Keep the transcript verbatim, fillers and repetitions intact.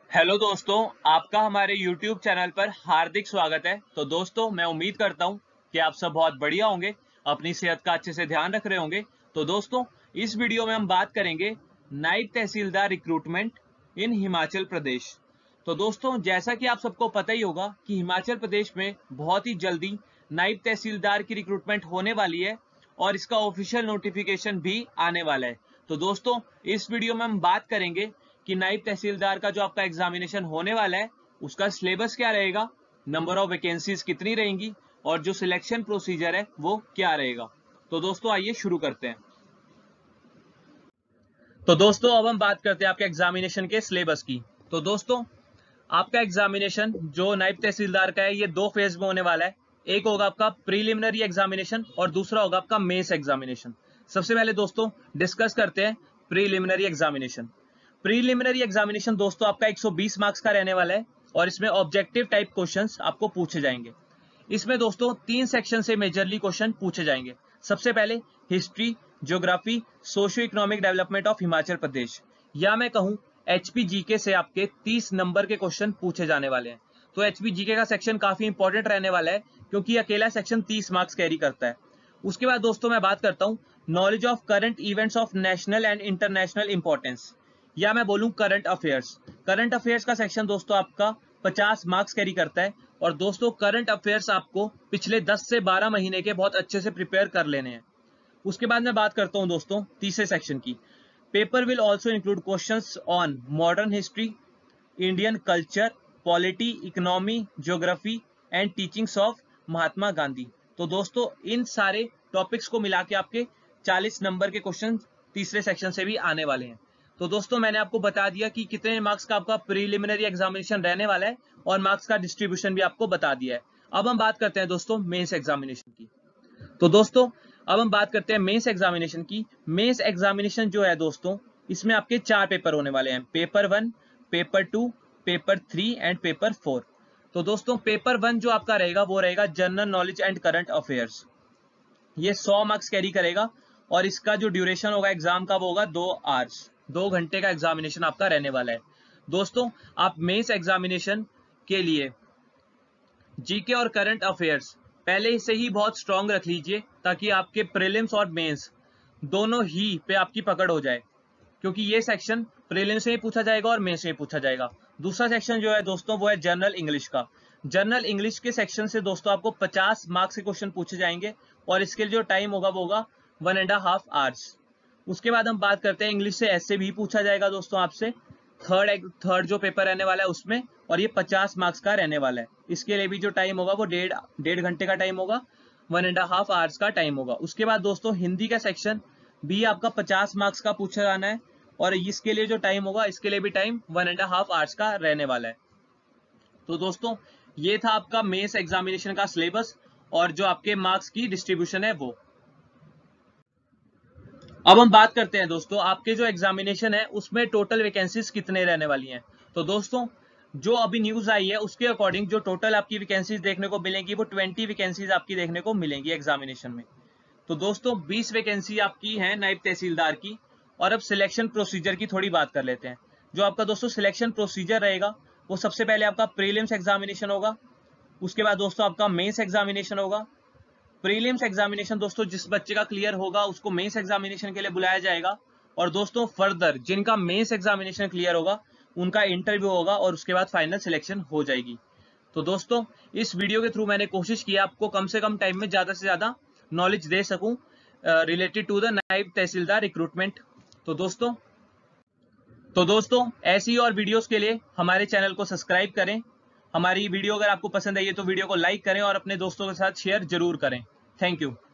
Hello दोस्तों, आपका हमारे यूट्यूब चैनल पर हार्दिक स्वागत है। तो दोस्तों, मैं उम्मीद करता हूं कि आप सब बहुत बढ़िया होंगे, अपनी सेहत का अच्छे से ध्यान रख रहे होंगे। तो दोस्तों, इस वीडियो में हम बात करेंगे नायब तहसीलदार रिक्रूटमेंट इन हिमाचल प्रदेश। तो दोस्तों, जैसा कि आप सबको पता ही होगा कि हिमाचल प्रदेश में बहुत ही जल्दी नायब तहसीलदार की रिक्रूटमेंट होने वाली है और इसका ऑफिशियल नोटिफिकेशन भी आने वाला है। तो दोस्तों, इस वीडियो में हम बात करेंगे कि नायब तहसीलदार का जो आपका एग्जामिनेशन होने वाला है उसका सिलेबस क्या रहेगा, नंबर ऑफ वैकेंसीज कितनी रहेंगी और जो सिलेक्शन प्रोसीजर है वो क्या रहेगा। तो दोस्तों, आइए शुरू करते हैं। तो दोस्तों, अब हम बात करते हैं आपके एग्जामिनेशन के सिलेबस की। तो दोस्तों, आपका एग्जामिनेशन जो नायब तहसीलदार का है ये दो फेज में होने वाला है। एक होगा आपका प्रीलिमिनरी एग्जामिनेशन और दूसरा होगा आपका मेंस एग्जामिनेशन। सबसे पहले दोस्तों डिस्कस करते हैं प्रीलिमिनरी एग्जामिनेशन। प्रीलिमिनरी एग्जामिनेशन दोस्तों आपका एक सौ बीस मार्क्स का रहने वाला है और इसमें ऑब्जेक्टिव टाइप क्वेश्चंस आपको पूछे जाएंगे। इसमें दोस्तों तीन सेक्शन से मेजरली क्वेश्चन पूछे जाएंगे। सबसे पहले history, geography, socio economic development of Himachal Pradesh, या मैं कहूं एचपी जीके से आपके तीस नंबर के क्वेश्चन पूछे जाने वाले हैं। तो एचपी जीके का सेक्शन काफी इंपॉर्टेंट रहने वाला है क्योंकि अकेला सेक्शन तीस मार्क्स कैरी करता है। उसके बाद दोस्तों मैं बात करता हूं knowledge of current events of national and international importance, या मैं बोलूं करंट अफेयर्स। करंट अफेयर्स का सेक्शन दोस्तों आपका पचास मार्क्स कैरी करता है और दोस्तों करंट अफेयर्स आपको पिछले दस से बारह महीने के बहुत अच्छे से प्रिपेयर कर लेने हैं। उसके बाद मैं बात करता हूं दोस्तों तीसरे सेक्शन की। Paper will also include questions on modern history, Indian culture, polity, economy, geography and teachings of Mahatma Gandhi. तो दोस्तों इन सारे टॉपिक्स को मिला के आपके चालीस नंबर के क्वेश्चन तीसरे सेक्शन से भी आने वाले हैं। तो दोस्तों मैंने आपको बता दिया कि कितने मार्क्स का आपका प्रीलिमिनरी एग्जामिनेशन रहने वाला है और मार्क्स का डिस्ट्रीब्यूशन भी आपको बता दिया है। अब हम बात करते हैं दोस्तों मेंस एग्जामिनेशन की। तो दोस्तों अब हम बात करते हैं मेंस एग्जामिनेशन की। मेंस एग्जामिनेशन जो है दोस्तों इसमें आपके चार पेपर होने वाले हैं, paper one, paper two, paper three and paper four. तो दोस्तों पेपर वन जो आपका रहेगा वो रहेगा general knowledge and current affairs. ये सौ मार्क्स कैरी करेगा और इसका जो ड्यूरेशन होगा एग्जाम का वो होगा दो आवर्स, दो घंटे का एग्जामिनेशन आपका रहने वाला है। दोस्तों आप मेंस एग्जामिनेशन के लिए जीके और करंट अफेयर्स पहले से ही बहुत स्ट्रांग रख लीजिए ताकि आपके प्रीलिम्स और मेंस दोनों ही पे आपकी पकड़ हो जाए, क्योंकि ये सेक्शन प्रीलिम्स से ही पूछा जाएगा और मेंस से ही पूछा जाएगा। दूसरा सेक्शन जो है दोस्तों वो है जनरल इंग्लिश का। जनरल इंग्लिश के सेक्शन से दोस्तों आपको पचास मार्क्स के क्वेश्चन पूछे जाएंगे और इसके लिए जो टाइम होगा वो होगा वन एंड हाफ आवर्स। उसके बाद हम बात करते हैं इंग्लिश से ऐसे भी पूछा जाएगा दोस्तों आपसे, थर्ड थर्ड जो पेपर रहने वाला है उसमें, और ये पचास मार्क्स का रहने वाला है। इसके लिए भी जो टाइम होगा वो डेढ़ डेढ़ घंटे का टाइम होगा, वन एंड हाफ आवर्स का टाइम होगा। उसके बाद दोस्तों हिंदी का सेक्शन भी आपका पचास मार्क्स का पूछा जाना है और इसके लिए जो टाइम होगा इसके लिए भी time one and half hours का रहने वाला है। तो दोस्तों ये था आपका मेंस एग्जामिनेशन का सिलेबस और जो आपके मार्क्स की डिस्ट्रीब्यूशन है वो। अब हम बात करते हैं दोस्तों आपके जो एग्जामिनेशन है उसमें टोटल वैकेंसीज कितने रहने वाली हैं। तो दोस्तों जो अभी न्यूज आई है उसके अकॉर्डिंग जो टोटल आपकी वैकेंसीज देखने को मिलेंगी वो बीस वैकेंसीज आपकी देखने को मिलेंगी एग्जामिनेशन में। तो दोस्तों बीस वैकेंसी आपकी है नायब तहसीलदार की। और अब सिलेक्शन प्रोसीजर की थोड़ी बात कर लेते हैं। जो आपका दोस्तों सिलेक्शन प्रोसीजर रहेगा वो सबसे पहले आपका प्रीलिम्स एग्जामिनेशन होगा, उसके बाद दोस्तों आपका मेंस एग्जामिनेशन होगा। प्रीलिम्स एग्जामिनेशन दोस्तों जिस बच्चे का क्लियर होगा उसको मेंस एग्जामिनेशन के लिए बुलाया जाएगा और दोस्तों फर्दर जिनका मेंस एग्जामिनेशन क्लियर होगा उनका इंटरव्यू होगा और उसके बाद फाइनल सिलेक्शन हो जाएगी। तो दोस्तों इस वीडियो के थ्रू मैंने कोशिश की आपको कम से कम टाइम में ज्यादा से ज्यादा नॉलेज दे सकूं रिलेटेड टू द नायब तहसीलदार रिक्रूटमेंट। तो दोस्तों तो दोस्तों ऐसी और वीडियोस के लिए हमारे चैनल को सब्सक्राइब करें। हमारी वीडियो अगर आपको पसंद आई है तो वीडियो को लाइक करें और अपने दोस्तों के साथ शेयर जरूर करें। Thank you.